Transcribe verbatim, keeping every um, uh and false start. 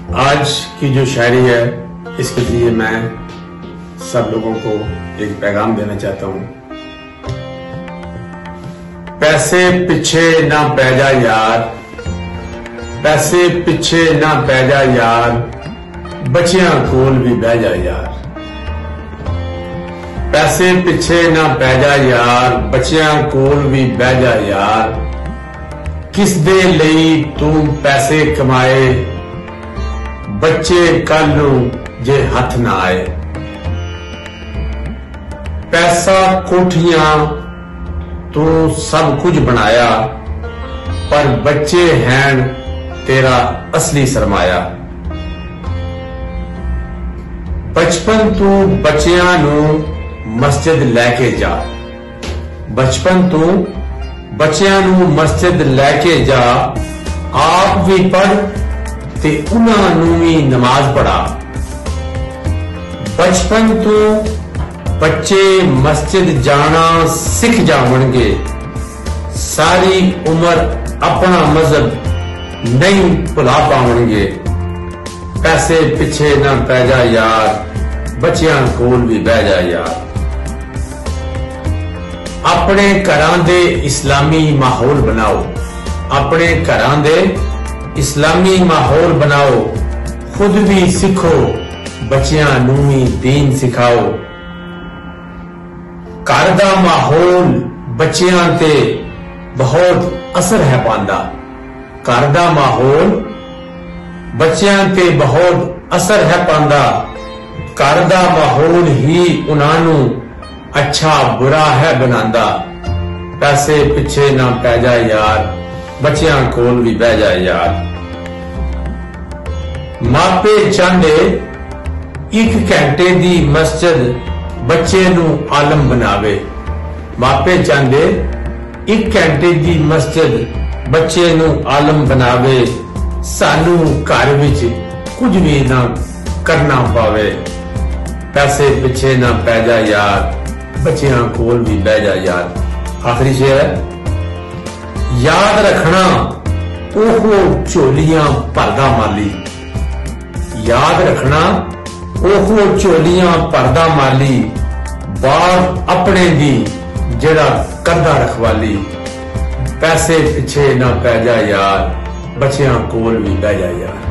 आज की जो शायरी है इसके लिए मैं सब लोगों को एक पैगाम देना चाहता हूं। पैसे पीछे ना पै जा यार, पैसे पीछे ना पै जा यार, बच्चियां कोल भी बह जा यार। पैसे पीछे ना पै जा यार, बच्चियां कोल भी बह जा यार। किस दे लई तू पैसे कमाए, बच्चे कल नू जे हथ ना आए। पैसा कोठियां तू सब कुछ बनाया, पर बच्चे हैं तेरा असली सरमाया। बचपन तू बच्चियां नू मस्जिद लैके जा, बचपन तू बच्चियां नू मस्जिद लैके जा। आप भी पढ़ ते उन्हां नू भी नमाज पढ़ा। बचपन तू बच्चे मस्जिद जाना सिख जावणगे, सारी उम्र अपना मजहब नहीं भुला पावणगे। पैसे पिछे ना पै जा यार, बच्चियां कोल भी बह जा यार। अपने घरां दे इस्लामी माहौल बनाओ, अपने घरां दे इस्लामी माहौल बनाओ। खुद भी सीखो, बच्चियां नू भी दीन सिखाओ। घर दा माहौल बच्चियां ते बहुत असर है पांदा, घर दा माहौल बच्चियां ते बहुत असर है पांदा। घर दा माहौल ही उन्हां नू अच्छा बुरा है बनांदा। पैसे पिछे ना पै जा यार, बच्चियां कोल भी बह जा यार। मापे चाहते एक घंटे दी मस्जिद बच्चे नू आलम बनावे। मापे चाहते एक घंटे दी मस्जिद बच्चे नू आलम बनावे। सानू घर विच कुछ भी ना करना पावे। पैसे पिछे ना पै जा यार, बच्चियां कोल भी बह जा यार। आखिरी शेर है, याद रखना ओहो झोलियां भरदा माली। याद रखना ओहो झोलियां भरदा माली, बाग अपने दी जड़ा करदा रखवाली। पैसे पिछे ना पै जा यार, बच्चियां कोल भी बह जा यार।